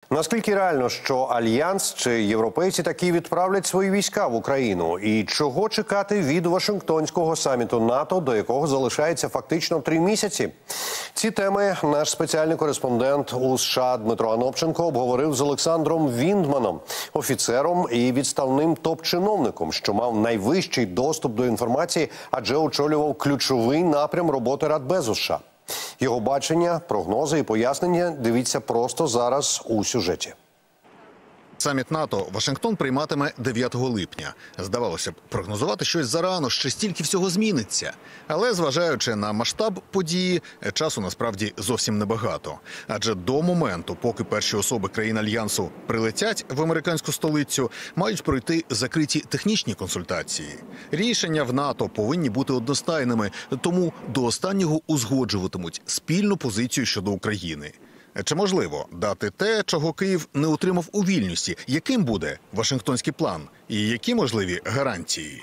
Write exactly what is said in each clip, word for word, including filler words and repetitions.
Наскільки реально, що Альянс чи європейці таки відправлять свої війська в Україну? І чого чекати від Вашингтонського саміту НАТО, до якого залишається фактично три місяці? Ці теми наш спеціальний кореспондент у США Дмитро Анопченко обговорив з Олександром Віндманом, офіцером і відставним топ-чиновником, що мав найвищий доступ до інформації, адже очолював ключовий напрям роботи Радбезу США. Його бачення, прогнози і пояснення дивіться просто зараз у сюжеті. Саміт НАТО Вашингтон прийматиме дев'ятого липня. Здавалося б, прогнозувати щось зарано, ще стільки всього зміниться. Але, зважаючи на масштаб події, часу насправді зовсім небагато. Адже до моменту, поки перші особи країн Альянсу прилетять в американську столицю, мають пройти закриті технічні консультації. Рішення в НАТО повинні бути одностайними, тому до останнього узгоджуватимуть спільну позицію щодо України. Чи можливо дати те, чого Київ не отримав у Вільнюсі? Яким буде Вашингтонський план? І які можливі гарантії?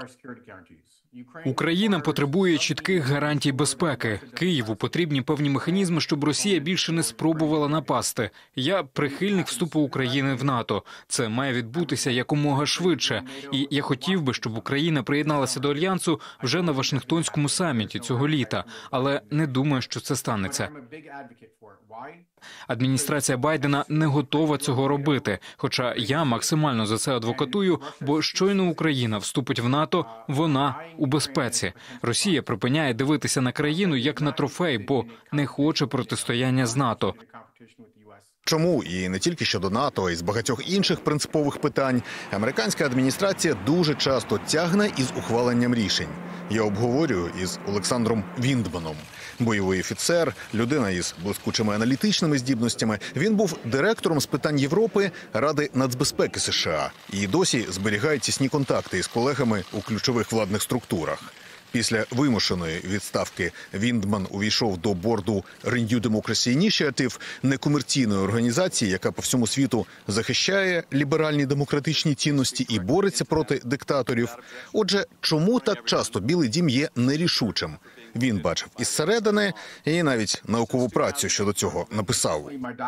Україна потребує чітких гарантій безпеки. Києву потрібні певні механізми, щоб Росія більше не спробувала напасти. Я прихильник вступу України в НАТО. Це має відбутися якомога швидше. І я хотів би, щоб Україна приєдналася до Альянсу вже на Вашингтонському саміті цього літа. Але не думаю, що це станеться. Адміністрація Байдена не готова цього робити. Хоча я максимально за це адвокатую, бо щойно Україна вступить в НАТО, вона у безпеці. Росія припиняє дивитися на країну як на трофей, бо не хоче протистояння з НАТО. Чому, і не тільки щодо НАТО, а й з багатьох інших принципових питань, американська адміністрація дуже часто тягне із ухваленням рішень. Я обговорюю із Олександром Віндманом. Бойовий офіцер, людина із блискучими аналітичними здібностями. Він був директором з питань Європи Ради нацбезпеки США і досі зберігає тісні контакти із колегами у ключових владних структурах. Після вимушеної відставки Віндман увійшов до борду Renew Democracy Initiative, некомерційної організації, яка по всьому світу захищає ліберальні демократичні цінності і бореться проти диктаторів. Отже, чому так часто Білий дім є нерішучим? Він бачив із середини і навіть наукову працю щодо цього написав.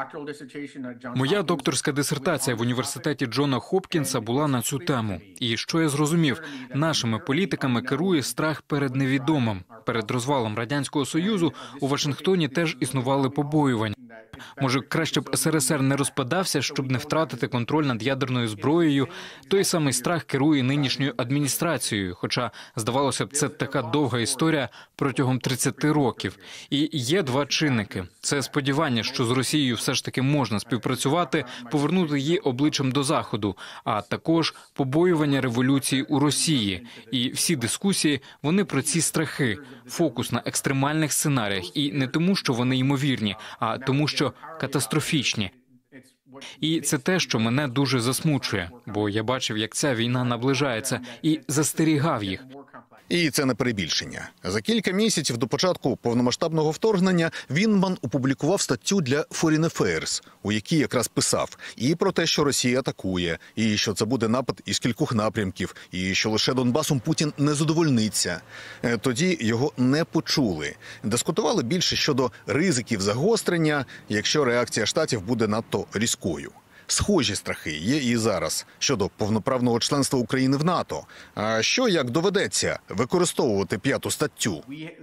Моя докторська дисертація в університеті Джона Хопкінса була на цю тему. І що я зрозумів? Нашими політиками керує страх перед невідомим. Перед розвалом Радянського Союзу у Вашингтоні теж існували побоювання. Може, краще б ес ер ес ер не розпадався, щоб не втратити контроль над ядерною зброєю. Той самий страх керує нинішньою адміністрацією, хоча, здавалося б, це така довга історія протягом тридцяти років. І є два чинники. Це сподівання, що з Росією все ж таки можна співпрацювати, повернути її обличчям до Заходу, а також побоювання революції у Росії. І всі дискусії, вони про ці страхи. Фокус на екстремальних сценаріях. І не тому, що вони ймовірні, а тому, що катастрофічні. І це те, що мене дуже засмучує, бо я бачив, як ця війна наближається, і застерігав їх. І це не перебільшення. За кілька місяців до початку повномасштабного вторгнення Віндман опублікував статтю для Foreign Affairs, у якій якраз писав і про те, що Росія атакує, і що це буде напад із кількох напрямків, і що лише Донбасом Путін не задовольниться. Тоді його не почули. Дискутували більше щодо ризиків загострення, якщо реакція Штатів буде надто різкою. Схожі страхи є і зараз щодо повноправного членства України в НАТО. А що, як доведеться, використовувати п'яту статтю?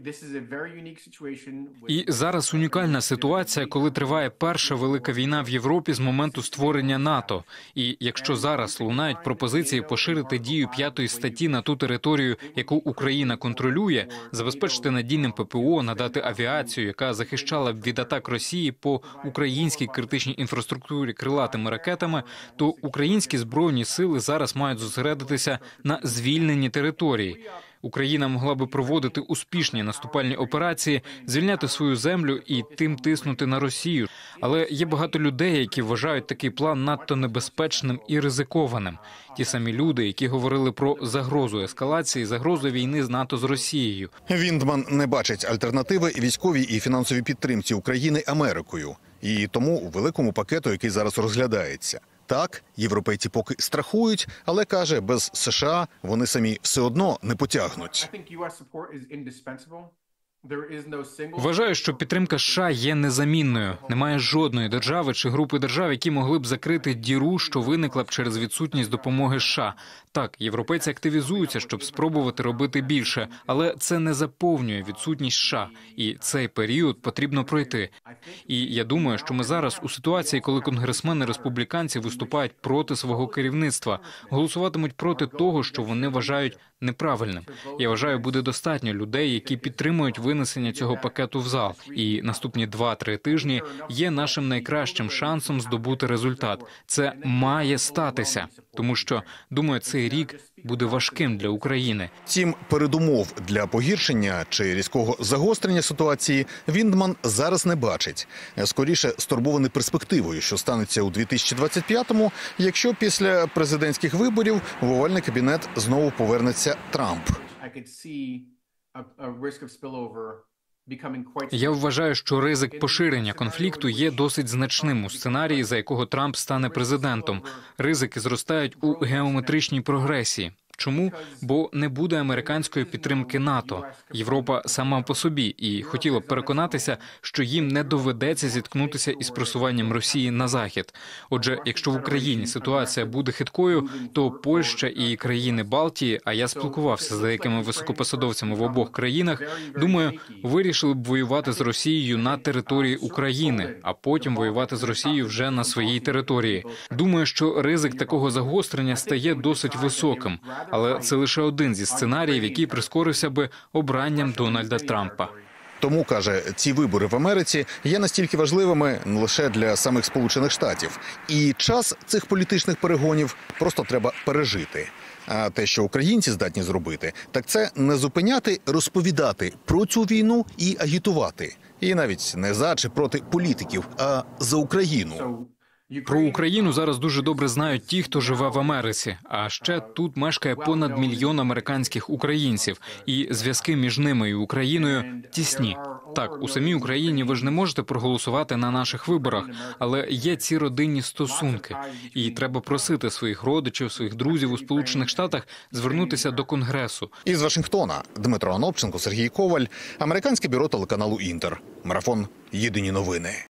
І зараз унікальна ситуація, коли триває перша велика війна в Європі з моменту створення НАТО. І якщо зараз лунають пропозиції поширити дію п'ятої статті на ту територію, яку Україна контролює, забезпечити надійним пе пе о, надати авіацію, яка захищала б від атак Росії по українській критичній інфраструктурі крилатими ракетами, то українські збройні сили зараз мають зосередитися на звільненні території. Україна могла би проводити успішні наступальні операції, звільняти свою землю і тим тиснути на Росію. Але є багато людей, які вважають такий план надто небезпечним і ризикованим. Ті самі люди, які говорили про загрозу ескалації, загрозу війни з НАТО з Росією. Віндман не бачить альтернативи військовій і фінансовій підтримці України Америкою. І тому у великому пакету, який зараз розглядається. Так, європейці поки страхують, але, каже, без США вони самі все одно не потягнуть. Вважаю, що підтримка США є незамінною. Немає жодної держави чи групи держав, які могли б закрити діру, що виникла б через відсутність допомоги США. Так, європейці активізуються, щоб спробувати робити більше, але це не заповнює відсутність США. І цей період потрібно пройти. І я думаю, що ми зараз у ситуації, коли конгресмени-республіканці виступають проти свого керівництва, голосуватимуть проти того, що вони вважають неправильним. Я вважаю, буде достатньо людей, які підтримують винесення цього пакету в зал. І наступні два-три тижні є нашим найкращим шансом здобути результат. Це має статися. Тому що, думаю, цей рік буде важким для України. Втім, передумов для погіршення чи різкого загострення ситуації Віндман зараз не бачить. Скоріше, стурбований перспективою, що станеться у дві тисячі двадцять п'ятому, якщо після президентських виборів в овальний кабінет знову повернеться Трамп. Я вважаю, що ризик поширення конфлікту є досить значним у сценарії, за якого Трамп стане президентом. Ризики зростають у геометричній прогресії. Чому? Бо не буде американської підтримки НАТО. Європа сама по собі і хотіла б переконатися, що їм не доведеться зіткнутися із просуванням Росії на захід. Отже, якщо в Україні ситуація буде хиткою, то Польща і країни Балтії, а я спілкувався з деякими високопосадовцями в обох країнах, думаю, вирішили б воювати з Росією на території України, а потім воювати з Росією вже на своїй території. Думаю, що ризик такого загострення стає досить високим. Але це лише один зі сценаріїв, який прискорився би обранням Дональда Трампа. Тому, каже, ці вибори в Америці є настільки важливими не лише для самих Сполучених Штатів. І час цих політичних перегонів просто треба пережити. А те, що українці здатні зробити, так це не зупиняти, розповідати про цю війну і агітувати. І навіть не за чи проти політиків, а за Україну. Про Україну зараз дуже добре знають ті, хто живе в Америці. А ще тут мешкає понад мільйон американських українців. І зв'язки між ними і Україною тісні. Так, у самій Україні ви ж не можете проголосувати на наших виборах, але є ці родинні стосунки. І треба просити своїх родичів, своїх друзів у Сполучених Штатах звернутися до Конгресу. Із Вашингтона Дмитро Анопченко, Сергій Коваль, американське бюро телеканалу «Інтер». Марафон «Єдині новини».